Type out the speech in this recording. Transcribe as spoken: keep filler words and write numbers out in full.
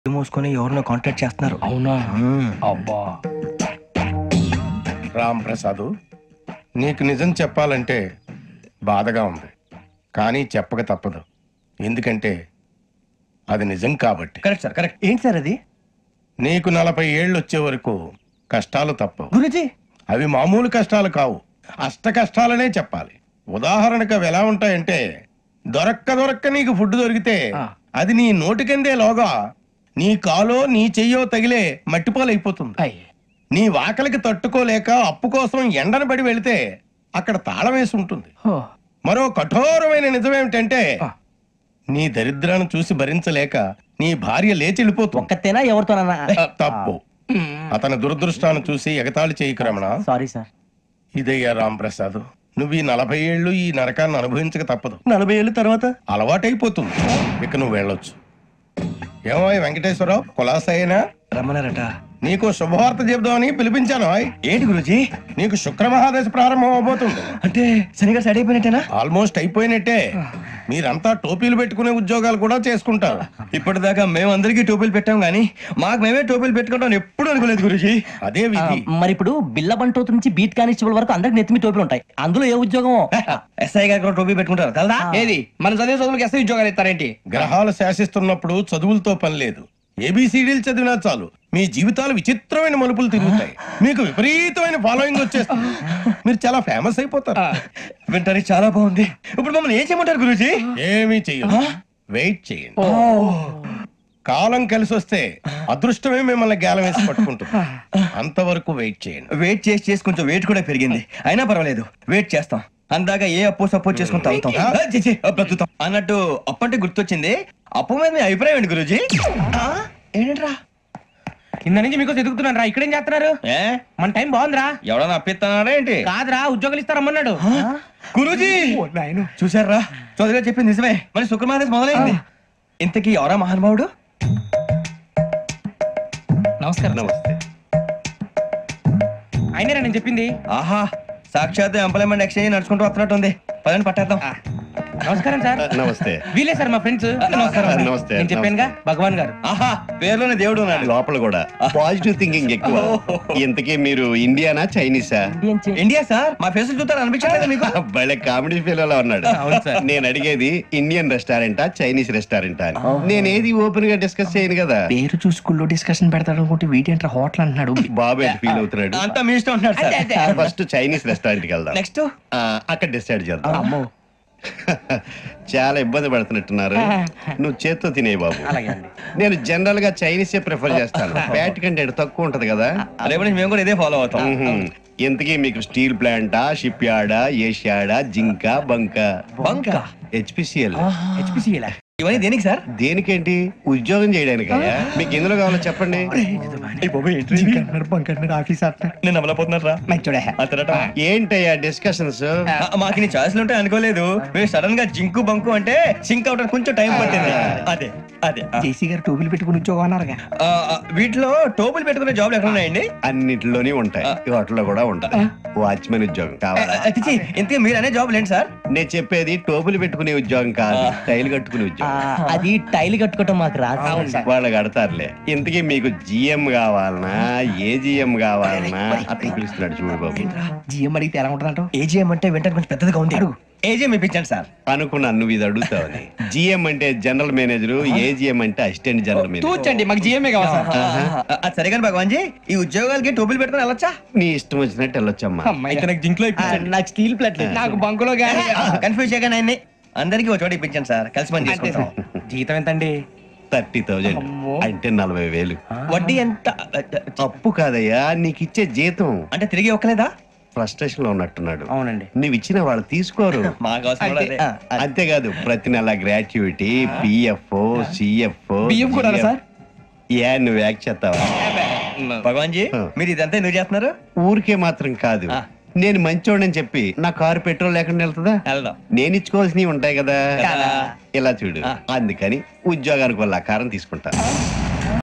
మోసుకొని ఎవరినో కాంటాక్ట్ చేస్తున్నారు. అవునా? అబ్బా రామ్ ప్రసాద్, నీకు నిజం చెప్పాలంటే బాధగా ఉంది, కానీ చెప్పక తప్పదు. ఎందుకంటే అది నిజం కాబట్టి. Correct sir, correct. ఏంటి సార్ అది? నీకు నలభై ఏళ్ళు వచ్చే వరకు కష్టాలు తప్పవు గురుజీ. అవి మామూలు కష్టాలు కావు, అష్ట కష్టాలనే చెప్పాలి. ఉదాహరణకు అవి ఎలా ఉంటాయంటే, దొరక్క దొరక్క నీకు ఫుడ్ దొరికితే అది నీ నోటికందే లోగా నీ కాలో నీ చెయ్యో తగిలే మట్టిపాలైపోతుంది. నీ వాకలికి తట్టుకోలేక అప్పు కోసం ఎండను పడి వెళితే అక్కడ తాళం వేసి ఉంటుంది. మరో కఠోరమైన నిజమేమిటంటే, నీ దరిద్రాన్ని చూసి భరించలేక నీ భార్య లేచి వెళ్ళిపోతుంది. ఒక్కతేనా ఎవరితోనన్నా? తప్పు. అతని దురదృష్టాన్ని చూసి ఎగతాళి చేయకు రమణ. Sorry sir. ఇదయ్యా రాంప్రసాద్, నువ్వు ఈ నలభై ఏళ్ళు ఈ నరకాన్ని అనుభవించక తప్పదు. నలభై ఏళ్ళు తర్వాత అలవాటైపోతుంది. ఇక నువ్వు వెళ్ళొచ్చు. ఏమో వెంకటేశ్వరరావు, కులాసైనా రమ్మన్నారట. నీకు శుభవార్త చెబుదామని పిలిపించాను. ఏంటి గురుజీ? నీకు శుక్ర మహాదశ ప్రారంభం అవబోతుంది. అంటే శనిగా సెట్ అయిపోయినట్టేనా? ఆల్మోస్ట్ అయిపోయినట్టే. మీరంతా టోపీలు పెట్టుకునే ఉద్యోగాలు కూడా చేసుకుంటారు. ఇప్పటిదాకా మేమందరికీ టోపీలు పెట్టాం గానీ మాకు మేమే టోపీలు పెట్టుకుంటాం ఎప్పుడు అనుకోలేదు గురుజీ. అదే విధి. మరి ఇప్పుడు బిల్ల బంటోతు నుంచి బీట్ కానిస్టేబుల్ వరకు అందరికి నెత్తిమి టోపీలు ఉంటాయి. అందులో ఏ ఉద్యోగం? ఎస్ఐ గారు కూడా టోపీ పెట్టుకుంటారు కదా. ఏది మన చదివే చదువులకు ఎస్ఐ ఉద్యోగాలు ఇస్తారేంటి? గ్రహాలు శాసిస్తున్నప్పుడు చదువులతో పని లేదు. ఏబిసిడీలు చదివినా చాలు మీ జీవితాలు విచిత్రమైన మలుపులు తిరుగుతాయి. మీకు విపరీతమైన ఫాలోయింగ్ వచ్చేస్తుంది. మీరు చాలా ఫేమస్ అయిపోతారు. వింటానికి చాలా బాగుంది. ఇప్పుడు మమ్మల్ని ఏం చేయమంటారు గురూజీ? ఏమీ చెయ్యదు, వెయిట్ చేయండి. కాలం కలిసి వస్తే అదృష్టమే మిమ్మల్ని గేలం వేసి పట్టుకుంటుంది. అంతవరకు వెయిట్ చేయండి. వెయిట్ చేసి చేసి కొంచెం వెయిట్ కూడా పెరిగింది. అయినా పర్వాలేదు, వెయిట్ చేస్తాం. అందాక ఏ అప్పు సపోర్ట్ చేసుకుని తాగుతాం, బ్రతుకుతాం అన్నట్టు. అప్పు అంటే గుర్తొచ్చింది, అప్పు మీద మీ అభిప్రాయం ఏంటి గురూజీ? ఏంటరా కింద నుంచి మీకు ఎదుగుతున్నాను రా. ఇక్కడేం చేస్తున్నారు? ఏ మన టైం బాగుందిరా. ఎవడన్నా అప్పిస్తున్నారా ఏంటి? కాదురా, ఉద్యోగాలు ఇస్తారమ్మన్నాడు గురూజీ. చూసారా, చౌదరిగా చెప్పింది నిజమే. మరి శుక్రమాదేశ్ మొదలైంది. ఇంతకీ ఎవరా మహానుభావుడు? నమస్కారం. నమస్తే. అయినరా నేను చెప్పింది? ఆహా, సాక్షాత్ ఎంప్లాయ్మెంట్ ఎక్స్చేంజ్ నడుచుకుంటూ వస్తున్నట్టు ఉంది. పదండి పట్టేద్దాం. నమస్కారం సార్. నమస్తే. వీలే సార్ మా ఫ్రెండ్స్. నమస్కారం. నమస్తే. నేను చెప్పానుగా భగవాన్ గారు. ఆహా, పేర్లోనే దేవుడు ఉన్నాడు. లోపల కూడా పాజిటివ్ థింకింగ్ ఎక్కువ. ఇంతకీ మీరు ఇండియానా చైనీసా? India sir. మా ఫేసులు చూస్తారు అనిపించలేదు మీకు? భలే కామెడీ ఫీల్ అలా ఉన్నాడు. నేను అడిగేది ఇండియన్ రెస్టారెంటా చైనీస్ రెస్టారెంటా అని. నేను ఏది ఓపెన్ గా డిస్కస్ చేయను కదా. పేరు చూసుకుల్లో డిస్కషన్ పెడతాడు అనుకుంటే వీటేంట్రా హోటల్ అంటున్నాడు. బాబు ఎట్ ఫీల్ అవుతున్నాడు. అంతా మీ ఇష్టం ఉన్నాడు సార్. ఫస్ట్ చైనీస్ రెస్టారెంట్ కి వెళ్దాం. నెక్స్ట్ అక్కడ డిసైడ్ చేద్దాం. చాలా ఇబ్బంది పడుతున్నట్టున్నారు. నువ్వు చేత్తో తినే బాబు. నేను జనరల్ గా చైనీసే ప్రిఫర్ చేస్తాను. ఫ్యాట్ కంటెంట్ తక్కువ ఉంటది కదా. రేపు నుంచి మేము కూడా ఇదే ఫాలో అవుతాం. ఇంతకీ మీకు స్టీల్ ప్లాంటా, షిప్ యార్డా, ఏషియాడా, జింక, బంక? బంక. హెచ్పిసిఎల్. హెచ్పిసిఎల్ ఇవన్నీ దేనికి సార్? దేనికేంటి? ఉద్యోగం చేయడానికి. మీకు ఎందులో కావాలో చెప్పండి. నేను అమలపోతున్నారా? ఏంటయ్యా డిస్కషన్స్? మాకు నీ ఛాయిస్లు ఉంటాయి అనుకోలేదు. మీరు సడన్ గా జింకు బంకు అంటే సింక్ అవడానికి కొంచెం టైం పట్టింది. అదే అదే జేసీ గారు టోపీలు పెట్టుకుని ఉద్యోగం అన్నారుగా. ఆ, ఆ, వీటిలో టోపులు పెట్టుకునే జాబ్లు ఎక్కడ ఉన్నాయండి? అన్నిటిలోనే ఉంటాయి. వాటిలో కూడా ఉంటాయి. వాచ్మెన్ ఉద్యోగం కావాలా? అతిచి ఇంతకీ మీరు అనే జాబ్ ఏంటి సార్? నేను చెప్పేది టోపులు పెట్టుకునే ఉద్యోగం కాదు, టైల్ కట్టుకునే ఉద్యోగం. అది టైల్ కట్టుకోవటం మాకు రాదు. వాళ్ళు కడతారులే. ఇంతకీ మీకు జిఎం కావాలనా, ఏ జిఎం కావాలనా? అతను పిలుస్తున్నాడు చూడు బాబు. జిఎం అడిగితే ఎలా ఉంటుందంట? ఏజీఎం అంటే వెంటనే కొంచెం పెద్దదిగా ఉంది. అడుగు. ఏజీఎం ఇప్పించండి సార్. అనుకున్నాను నువ్వు ఇది అడుగుతావని. జిఎం అంటే జనరల్ మేనేజర్, ఏజిఎం అంటే అసిస్టెంట్ జనరల్ మేనేజర్. తూచండి, మాకు జిఎంఏ కావాలి సార్. అది సరే కానీ భగవాన్ జీ, ఈ ఉద్యోగాలకి టోపులు పెట్టుకుని వెళ్ళొచ్చా? నీ ఇష్టం వచ్చినట్టు వెళ్ళొచ్చమ్మా. జింక్ లో నాకు స్టీల్ ప్లేట్. నాకు బంకులో గానీ కన్ఫ్యూజ్ చేయగానే ఆయన్ని అందరికి ఒక చోట ఇప్పించండి సార్. కలిసి పని చేసుకుంటాం. జీతం ఎంతండి? థర్టీ థౌజండ్ అంటే నలభై వేలు. వడ్డీ ఎంత? అప్పు కాదయ్యా, నీకు ఇచ్చే జీతం. అంటే తిరిగి ఒక్కలేదా? ఫ్రస్ట్రేషన్ లో ఉన్నట్టున్నాడు. అవునండి. నువ్వు ఇచ్చిన వాళ్ళు తీసుకోరు. మాకు అవసరం కూడా అదే. అంతేకాదు ప్రతి నెల గ్రాట్యుటీ, పిఎఫ్, సిఎఫ్. బియ్యం కూడా సార్? ఏ నువ్వు యాక్ట్ చేస్తావా? భగవాన్ జీ, మీరు ఇదంతా ఎందుకు చేస్తున్నారు? ఊరికే మాత్రం కాదు. నేను మంచోడని చెప్పి నా కారు పెట్రోల్ లేకుండా వెళ్తుందా? వెళ్దాం. నేను ఇచ్చుకోవాల్సినవి ఉంటాయి కదా. ఇలా చూడు, అందుకని ఉద్యోగానికి వాళ్ళ ఆకారం తీసుకుంటా.